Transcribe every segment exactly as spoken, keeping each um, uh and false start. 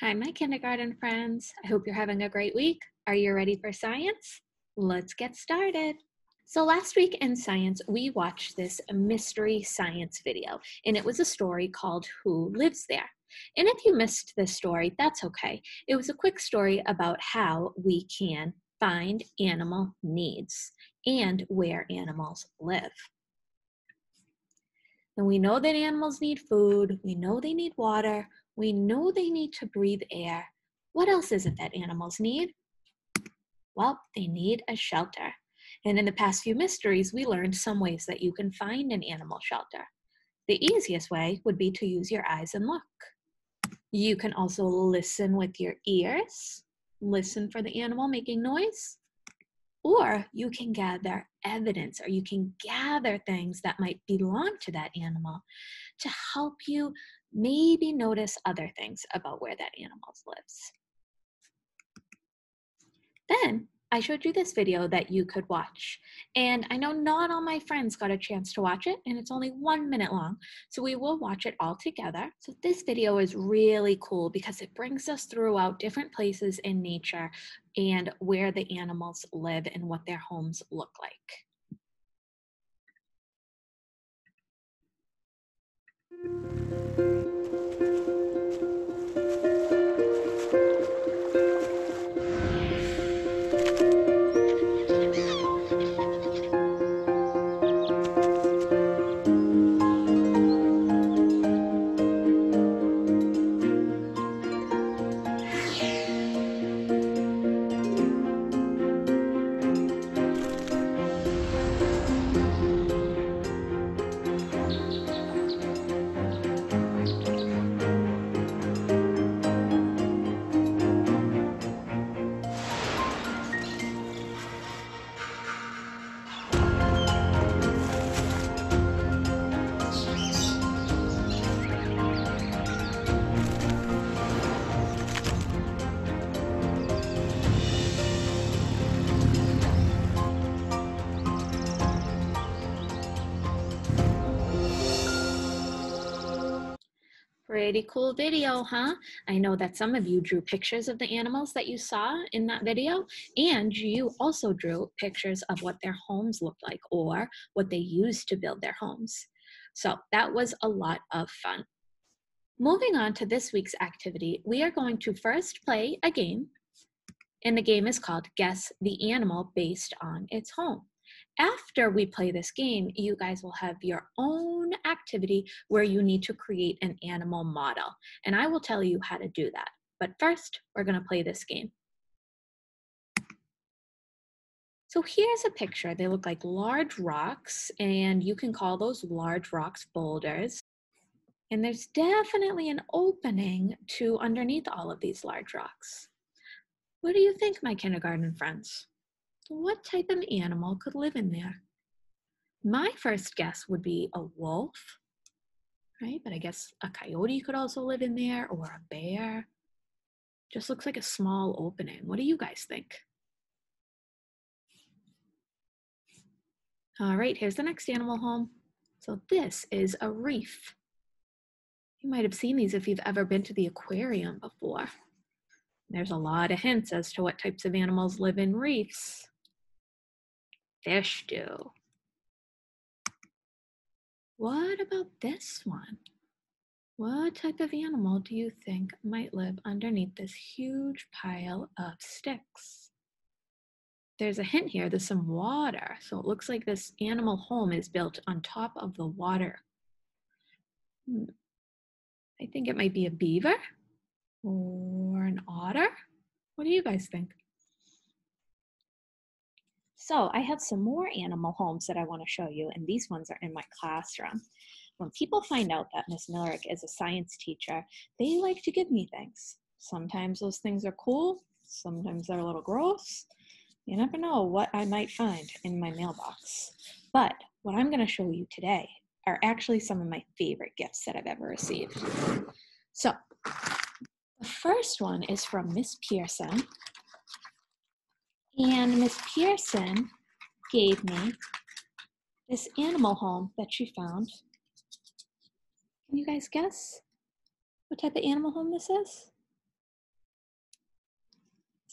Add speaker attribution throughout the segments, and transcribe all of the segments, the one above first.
Speaker 1: Hi, my kindergarten friends. I hope you're having a great week. Are you ready for science? Let's get started. So, last week in science, we watched this mystery science video, and it was a story called Who Lives There? And if you missed this story, that's okay. It was a quick story about how we can find animal needs and where animals live. And we know that animals need food, we know they need water, we know they need to breathe air. What else is it that animals need? Well, they need a shelter. And in the past few mysteries, we learned some ways that you can find an animal shelter. The easiest way would be to use your eyes and look. You can also listen with your ears, listen for the animal making noise, or you can gather evidence or you can gather things that might belong to that animal to help you maybe notice other things about where that animal lives. Then I showed you this video that you could watch. And I know not all my friends got a chance to watch it, and it's only one minute long. So we will watch it all together. So this video is really cool because it brings us throughout different places in nature and where the animals live and what their homes look like. Pretty cool video, huh? I know that some of you drew pictures of the animals that you saw in that video, and you also drew pictures of what their homes looked like or what they used to build their homes. So that was a lot of fun. Moving on to this week's activity, we are going to first play a game, and the game is called Guess the Animal Based on Its Home. After we play this game, you guys will have your own activity where you need to create an animal model. And I will tell you how to do that. But first, we're going to play this game. So here's a picture. They look like large rocks, and you can call those large rocks boulders. And there's definitely an opening to underneath all of these large rocks. What do you think, my kindergarten friends? What type of animal could live in there? My first guess would be a wolf, right? But I guess a coyote could also live in there, or a bear. Just looks like a small opening. What do you guys think? All right, here's the next animal home. So this is a reef. You might have seen these if you've ever been to the aquarium before. There's a lot of hints as to what types of animals live in reefs. Fish do. What about this one? What type of animal do you think might live underneath this huge pile of sticks? There's a hint here, there's some water. So it looks like this animal home is built on top of the water. Hmm. I think it might be a beaver or an otter. What do you guys think? So I have some more animal homes that I want to show you, and these ones are in my classroom. When people find out that Miss Millerick is a science teacher, they like to give me things. Sometimes those things are cool, sometimes they're a little gross. You never know what I might find in my mailbox. But what I'm going to show you today are actually some of my favorite gifts that I've ever received. So the first one is from Miss Pearson. And Miss Pearson gave me this animal home that she found. Can you guys guess what type of animal home this is?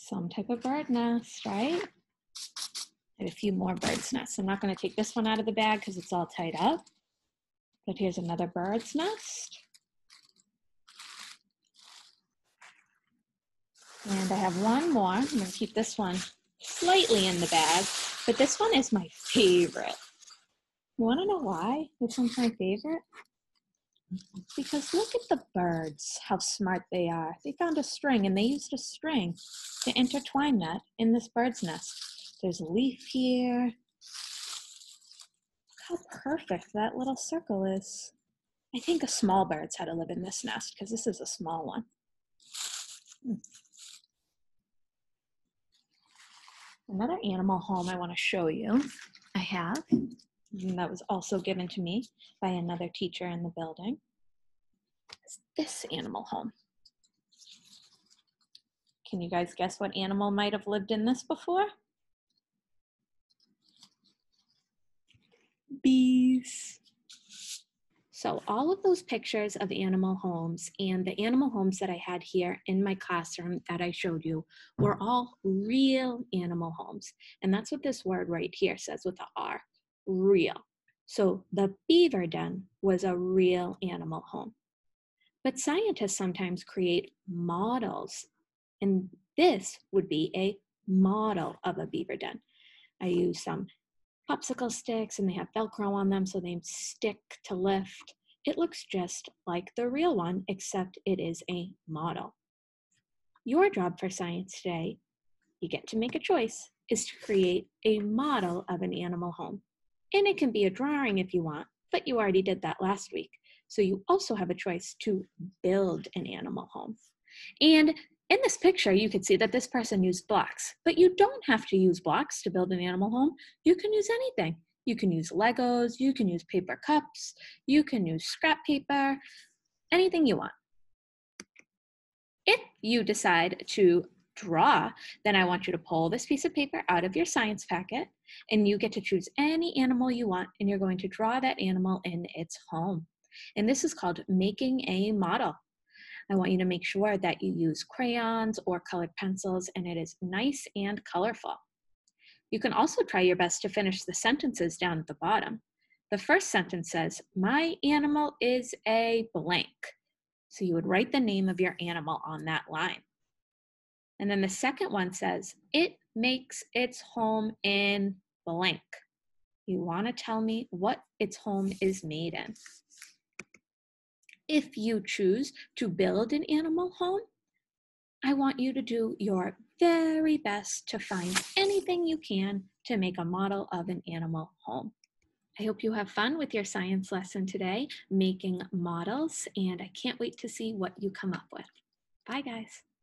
Speaker 1: some type of bird nest, right? I have a few more bird's nests. I'm not going to take this one out of the bag because it's all tied up. But here's another bird's nest. And I have one more. I'm going to keep this one slightly in the bag, but this one is my favorite. You want to know why this one's my favorite? Because look at the birds, how smart they are. They found a string and they used a string to intertwine that in this bird's nest. There's a leaf here. Look how perfect that little circle is. I think a small bird's had to live in this nest because this is a small one. Hmm. Another animal home I want to show you, I have, and that was also given to me by another teacher in the building, is this animal home. Can you guys guess what animal might have lived in this before? Bees. So all of those pictures of animal homes and the animal homes that I had here in my classroom that I showed you were all real animal homes. And that's what this word right here says with the R, real. So the beaver den was a real animal home. But scientists sometimes create models, and this would be a model of a beaver den. I use some popsicle sticks and they have Velcro on them so they stick to lift. It looks just like the real one, except it is a model. Your job for science today, you get to make a choice, is to create a model of an animal home. And it can be a drawing if you want, but you already did that last week. So you also have a choice to build an animal home. And in this picture, you can see that this person used blocks, but you don't have to use blocks to build an animal home. You can use anything. You can use Legos, you can use paper cups, you can use scrap paper, anything you want. If you decide to draw, then I want you to pull this piece of paper out of your science packet, and you get to choose any animal you want, and you're going to draw that animal in its home. And this is called making a model. I want you to make sure that you use crayons or colored pencils and it is nice and colorful. You can also try your best to finish the sentences down at the bottom. The first sentence says, my animal is a blank. So you would write the name of your animal on that line. And then the second one says, it makes its home in blank. You want to tell me what its home is made in. If you choose to build an animal home, I want you to do your very best to find anything you can to make a model of an animal home. I hope you have fun with your science lesson today, making models, and I can't wait to see what you come up with. Bye, guys.